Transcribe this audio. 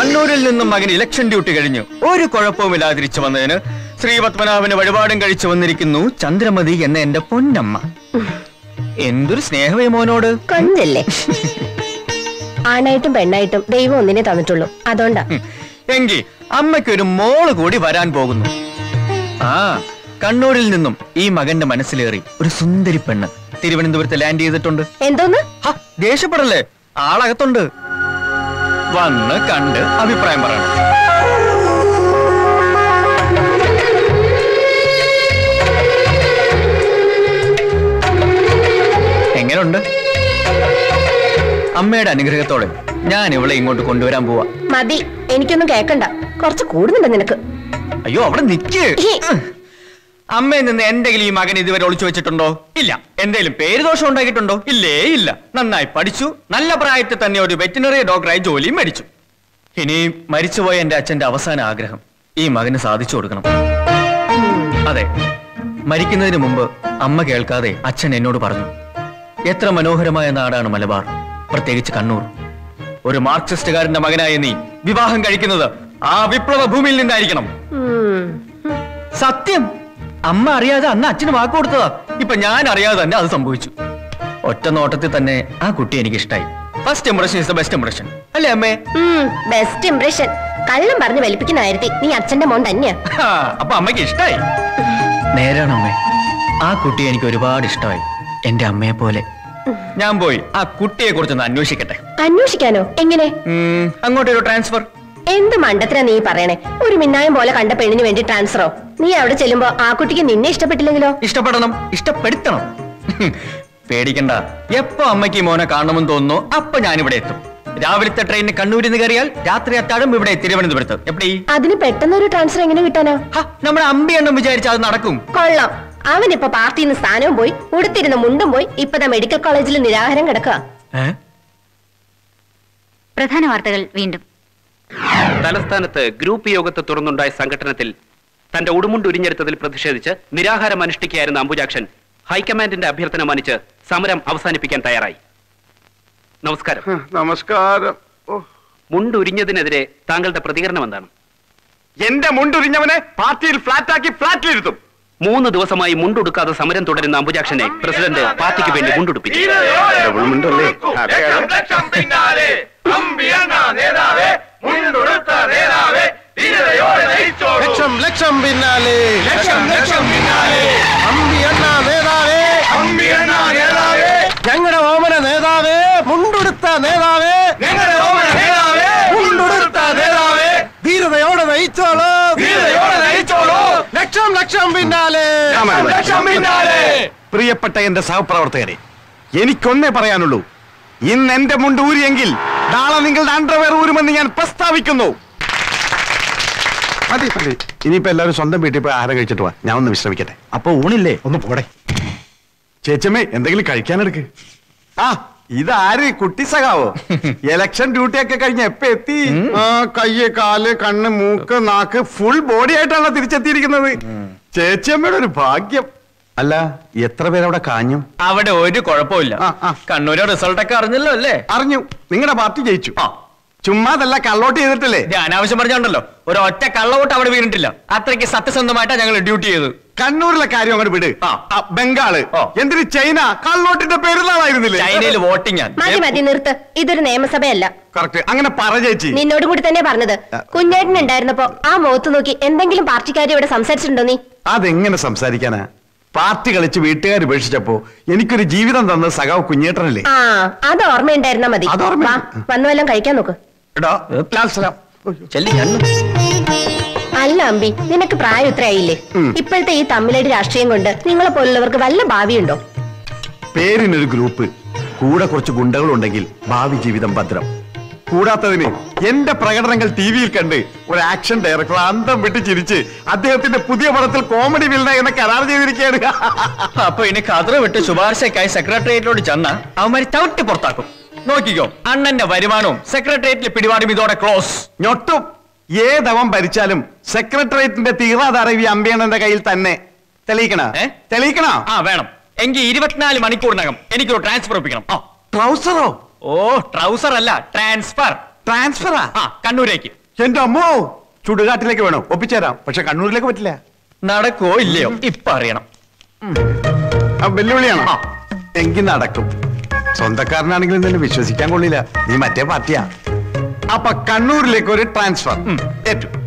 കണ്ണൂരിൽ നിന്നും മകൻ ഇലക്ഷൻ ഡ്യൂട്ടി കഴിഞ്ഞു ഒരു കുഴപ്പവുമില്ലാതെ തിരിച്ചു വന്നതിന് ശ്രീപത്മനാഭന് വഴിപാടും കഴിച്ചു വന്നിരിക്കുന്നു ചന്ദ്രമതി എന്ന എന്റെ പൊന്നമ്മ. എന്തൊരു സ്നേഹമേ മോനോട്. കണ്ടല്ലേ, ആണായിട്ടും പെണ്ണായിട്ടും ദൈവം ഒന്നിനെ തന്നിട്ടുള്ളൂ, അതുകൊണ്ടാ. എങ്കിൽ അമ്മയ്ക്കൊരു മോള് കൂടി വരാൻ പോകുന്നു. ആ, കണ്ണൂരിൽ നിന്നും ഈ മകന്റെ മനസ്സിലേറി ഒരു സുന്ദരി പെണ്ണ് തിരുവനന്തപുരത്ത് ലാൻഡ് ചെയ്തിട്ടുണ്ട്. എന്തോന്ന്? ദേഷ്യപ്പെടല്ലേ, ആളകത്തുണ്ട്. വന്ന് കണ്ട് അഭിപ്രായം പറയണം. എങ്ങനെയുണ്ട്? അമ്മയുടെ അനുഗ്രഹത്തോടെ ഞാൻ ഇവളെ ഇങ്ങോട്ട് കൊണ്ടുവരാൻ പോവാ. മതി, എനിക്കൊന്നും കേക്കണ്ട, കുറച്ച് കൂടുന്നുണ്ട് നിനക്ക്. അയ്യോ, അവിടെ നിക്ക്. അമ്മയിൽ നിന്ന് എന്തെങ്കിലും ഈ മകൻ ഇതുവരെ ഒളിച്ചു വെച്ചിട്ടുണ്ടോ? ഇല്ല. എന്തെങ്കിലും പേര് ദോഷം ഉണ്ടാക്കിയിട്ടുണ്ടോ? ഇല്ലേ ഇല്ല. നന്നായി പഠിച്ചു, നല്ല പ്രായത്തിൽ തന്നെ ഒരു വെറ്റിനറി ഡോക്ടറായി ജോലിയും മേടിച്ചു. ഇനി മരിച്ചുപോയ എന്റെ അച്ഛന്റെ അവസാന ആഗ്രഹം ഈ മകന് സാധിച്ചു കൊടുക്കണം. അതെ, മരിക്കുന്നതിന് മുമ്പ് അമ്മ കേൾക്കാതെ അച്ഛൻ എന്നോട് പറഞ്ഞു, എത്ര മനോഹരമായ നാടാണ് മലബാർ, പ്രത്യേകിച്ച് കണ്ണൂർ. ഒരു മാർക്സിസ്റ്റുകാരന്റെ മകനായ നീ വിവാഹം കഴിക്കുന്നത് ആ വിപ്ലവ ഭൂമിയിൽ നിന്നായിരിക്കണം. സത്യം, അമ്മ അറിയാതെ അന്ന് അച്ഛന് വാക്ക് കൊടുത്തതാ. ഇപ്പൊ ഞാൻ അറിയാതെ തന്നെ അത് സംഭവിച്ചു. ഒറ്റ നോട്ടത്തിൽ തന്നെ ആ കുട്ടി എനിക്ക് ഇഷ്ടായി. First impression is the best impression, അല്ലേ അമ്മേ? Best impression. കള്ളം പറഞ്ഞ് വലിപ്പിക്കുന്ന കാര്യത്തിൽ നീ അച്ഛന്റെ മോൻ തന്നെയാ. അപ്പൊ അമ്മയ്ക്ക് ഇഷ്ടായി. നേരാണ് അമ്മേ, ആ കുട്ടിയെ എനിക്ക് ഒരുപാട് ഇഷ്ടമായി, എന്റെ അമ്മയെ പോലെ. ഞാൻ പോയി ആ കുട്ടിയെ കുറിച്ചൊന്ന് അന്വേഷിക്കട്ടെ. അന്വേഷിക്കാനോ? എങ്ങനെ? അങ്ങോട്ടൊരു ട്രാൻസ്ഫർ. എന്ത് മണ്ടത്തിനാ നീ പറയണേ? ഒരു മിന്നായം പോലെ കണ്ട പെണ്ണിന് വേണ്ടി ട്രാൻസ്ഫറോ? നീ അവിടെ ചെല്ലുമ്പോ ആ കുട്ടിക്ക് നിന്നെ ഇഷ്ടപ്പെട്ടില്ലെങ്കിലോ? ഇഷ്ടപ്പെടണം, ഇഷ്ടപ്പെടുത്തണം. പേടിക്കണ്ട, എപ്പോ അമ്മയ്ക്ക് മോനെ കാണണമെന്ന് തോന്നുന്നു അപ്പൊ ഞാനിവിടെ എത്തും. രാവിലത്തെ ട്രെയിനിന് കണ്ണൂരിൽ നിന്ന് കയറിയാൽ രാത്രി അത്താഴം ഇവിടെ തിരുവനന്തപുരത്ത്. എപ്പടി? അതിന് പെട്ടെന്ന് ഒരു ട്രാൻസ്ഫർ എങ്ങനെ കിട്ടാനോ? നമ്മുടെ അമ്പിയെണ്ണം വിചാരിച്ചാൽ അത് നടക്കും. കൊള്ളാം, അവനിപ്പോ പാർട്ടിയിൽ നിന്ന് സ്ഥാനവും പോയി, ഉടുത്തിരുന്ന മുണ്ടും പോയി, ഇപ്പതാ മെഡിക്കൽ കോളേജിൽ നിരാഹാരം കിടക്കുക. പ്രധാന വാർത്തകൾ വീണ്ടും. തലസ്ഥാനത്ത് ഗ്രൂപ്പ് യോഗത്തെ തുടർന്നുണ്ടായ സംഘടനത്തിൽ തന്റെ ഉടുമുണ്ട് ഉരിഞ്ഞെടുത്തതിൽ പ്രതിഷേധിച്ച് നിരാഹാരം അനുഷ്ഠിക്കുകയായിരുന്ന അംബുജാക്ഷൻ ഹൈക്കമാൻഡിന്റെ അഭ്യർത്ഥന മാനിച്ച് സമരം അവസാനിപ്പിക്കാൻ തയ്യാറായി. നമസ്കാരം. നമസ്കാരം. മുണ്ടുരിഞ്ഞതിനെതിരെ താങ്കളുടെ പ്രതികരണം എന്താണ്? എന്റെ മുണ്ടുരിഞ്ഞവനെ പാർട്ടിയിൽ ഫ്ലാറ്റാക്കി ഫ്ലാറ്റിലിരുത്തും. 3 ദിവസമായി മുണ്ടുടുക്കാതെ സമരം തുടരുന്ന അംബുജാക്ഷനെ പ്രസിഡന്റ് പാർട്ടിക്ക് വേണ്ടി മുണ്ടുടുപ്പിച്ചു. ലക്ഷം പിന്നാലെ, ഞങ്ങളുടെ ഓമന നേതാവേ, മുണ്ടുടുത്ത നേതാവേ, മുണ്ടുടുത്ത നേതാവേ, ധീരതയോടെ നയിച്ചോളൂ, ധീരതയോടെ നയിച്ചോളൂ. ലക്ഷം ലക്ഷം പിന്നാലെ, ലക്ഷം പിന്നാലെ. പ്രിയപ്പെട്ട എന്റെ സഹപ്രവർത്തകരെ, എനിക്കൊന്നേ പറയാനുള്ളൂ. ഇന്ന് എന്റെ മുണ്ട് ഊരിയെങ്കിൽ നാളെ നിങ്ങളുടെ അണ്ടർവെയർ ഊരുമെന്ന് ഞാൻ പ്രസ്താവിക്കുന്നു. മതി മതി, ഇനിയിപ്പോ എല്ലാവരും സ്വന്തം വീട്ടിൽ പോയി ആഹാരം കഴിച്ചിട്ട് പോവാ. ഞാൻ ഒന്ന് വിശ്രമിക്കട്ടെ. അപ്പൊ ഊണില്ലേ? ഒന്ന് പോടെ. ചേച്ചമ്മേ, എന്തെങ്കിലും കഴിക്കാനെടുക്ക്. ആ, ഇതാര്? കുട്ടി സഖാവോ? ഇലക്ഷൻ ഡ്യൂട്ടി ഒക്കെ കഴിഞ്ഞ് എപ്പ എത്തി? കയ്യ്, കാല്, കണ്ണ്, മൂക്ക്, നാക്ക് ഫുൾ ബോഡി ആയിട്ടാണോ തിരിച്ചെത്തിയിരിക്കുന്നത്? ചേച്ചിയമ്മയുടെ ഒരു ഭാഗ്യം. അല്ല, എത്ര പേരവിടെ കാഞ്ഞു? അവിടെ ഒരു കുഴപ്പമില്ല. കണ്ണൂരെ റിസൾട്ട് ഒക്കെ അറിഞ്ഞല്ലോ അല്ലേ? അറിഞ്ഞു. നിങ്ങളുടെ പാർട്ടി ജയിച്ചു. ചുമ്മാതല്ല, കള്ളോട്ട് ചെയ്തിട്ടില്ലേ? അനാവശ്യം പറഞ്ഞോണ്ടല്ലോ, ഒരു ഒറ്റ കള്ളവോട്ട് അവിടെ വീണിട്ടില്ല. അത്രയ്ക്ക് സത്യസന്ധമായിട്ടാ ഞങ്ങൾ ഡ്യൂട്ടി ചെയ്ത്. കണ്ണൂരിലെ കാര്യം അങ്ങോട്ട് വിട്. ബംഗാള് എന്തിന്? ചൈന കള്ളോട്ടിന്റെ പെരുന്നാളായിരുന്നില്ലേ? ചൈനയിൽ വോട്ടിംഗ്. മതി മതി, നിർത്ത്. ഇതൊരു നിയമസഭയല്ല. കറക്റ്റ്, അങ്ങനെ പറ ചേച്ചി. നിന്നോട് കൂടി തന്നെ പറഞ്ഞത്. കുഞ്ഞേട്ടൻ ഉണ്ടായിരുന്നപ്പോ ആ മുഖത്ത് നോക്കി എന്തെങ്കിലും പാർട്ടിക്കാരി ഇവിടെ സംസാരിച്ചിട്ടുണ്ടോ നീ? അതെങ്ങനെ സംസാരിക്കാനാ? പാർട്ടി കളിച്ച് വീട്ടുകാർ ഉപേക്ഷിച്ചപ്പോ എനിക്കൊരു ജീവിതം തന്ന സഖാവ് കുഞ്ഞേട്ടനല്ലേ? ആ, അത് ഓർമ്മയുണ്ടായിരുന്നാ മതി. വന്നു വല്ലതും കഴിക്കാൻ നോക്ക്. അല്ല അമ്പി, നിനക്ക് പ്രായം ഇത്രയായില്ലേ? ഇപ്പോഴത്തെ ഈ തമ്മിലടി രാഷ്ട്രീയം കൊണ്ട് നിങ്ങളെ പോലുള്ളവർക്ക് വല്ല ഭാവിയുണ്ടോ? പേരിനൊരു ഗ്രൂപ്പ്, കൂടെ കുറച്ച് ഗുണ്ടകളുണ്ടെങ്കിൽ ഭാവി ജീവിതം ഭദ്രം. കൂടാത്തതിന് എന്റെ പ്രകടനങ്ങൾ ടിവിയിൽ കണ്ട് ഒരു ആക്ഷൻ ഡയറക്ടർ അന്തം വിട്ട് ചിരിച്ച് അദ്ദേഹത്തിന്റെ പുതിയ പടത്തിൽ കോമഡി വില്ലന എന്ന കരാർ ചെയ്തിരിക്കുകയാണ്. അപ്പൊ ഇനി കതറ് വിട്ട് ശുപാർശക്കായി സെക്രട്ടേറിയറ്റിലോട് ചെന്ന അവന്മാര് ചവിട്ടി പുറത്താക്കും. നോക്കിക്കോ, അണ്ണന്റെ വരുമാനവും സെക്രട്ടേറിയറ്റിൽ പിടിപാടും ഇതോടെ ക്ലോസ്. ഞൊട്ടും. ഏതവൻ ഭരിച്ചാലും സെക്രട്ടേറിയറ്റിന്റെ തീവ്രധാരവി അമ്പയണ്ണന്റെ കയ്യിൽ തന്നെ. തെളിയിക്കണോ? തെളിയിക്കണോ? ആ, വേണം. എങ്കിൽ 24 മണിക്കൂറിനകം എനിക്കൊരു ട്രാൻസ്ഫർ ഒപ്പിക്കണം. ട്രൗസറോ? ഓ, ട്രൗസർ അല്ല, ട്രാൻസ്ഫർ. ട്രാൻസ്ഫറാ? കണ്ണൂരേക്ക്. എന്റെ അമ്മോ, ചുടുകാട്ടിലേക്ക് വേണം, ഒപ്പിച്ചേരാം. പക്ഷെ കണ്ണൂരിലേക്ക് പറ്റില്ല. നടക്കോ ഇല്ലയോ ഇപ്പൊ അറിയണം. വെല്ലുവിളിയാണോ? എങ്കിൽ നടക്കും. സ്വന്തക്കാരനാണെങ്കിലും നിന്നെ വിശ്വസിക്കാൻ കൊള്ളില്ല, നീ മറ്റേ പാർട്ടിയാ. അപ്പൊ കണ്ണൂരിലേക്ക് ഒരു ട്രാൻസ്ഫർ ഏറ്റു.